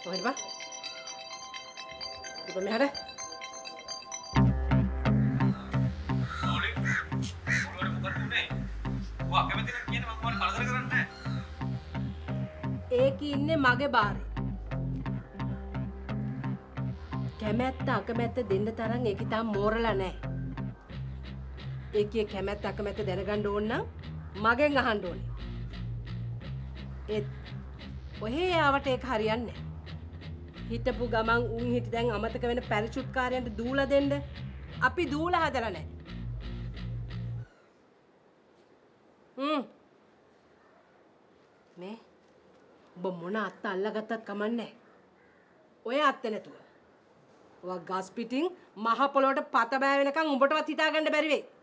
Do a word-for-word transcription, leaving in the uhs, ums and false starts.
කොහෙද බා? ඉතින් මෙහාට. ඕලි. ඔයාලට මොකක්ද උනේ? ඔයා කැමති නම් කියන්නේ මම ඔයාලට කලදර කරන්නේ නැහැ. ඒකී ඉන්නේ මගේ බාරේ. කැමැත්ත අකමැත්ත දෙන්න තරම් ඒකී තාම මෝරලා නැහැ. ඒකේ කැමැත්ත අකමැත්ත දැනගන්න ඕන නම් මගෙන් අහන්න ඕනේ. ඒත් ඔහේ ආවට ඒක හරියන්නේ නැහැ. හිටපු ගමන් උන් හිට දැන් අමතක වෙන පැරෂුට් කාර්යයන්ට දූලා දෙන්න අපි දූලා හදලා නැහැ. හ්ම්. මේ ඔබ මොන අත්ත අල්ලගත්තත් කමන්නේ. ඔය අත්ත නැතුව. ඔයා ගස් පිටින් මහ පොළොවට පත බෑ වෙනකන් උඹටවත් හිතා ගන්න බැරි වෙයි.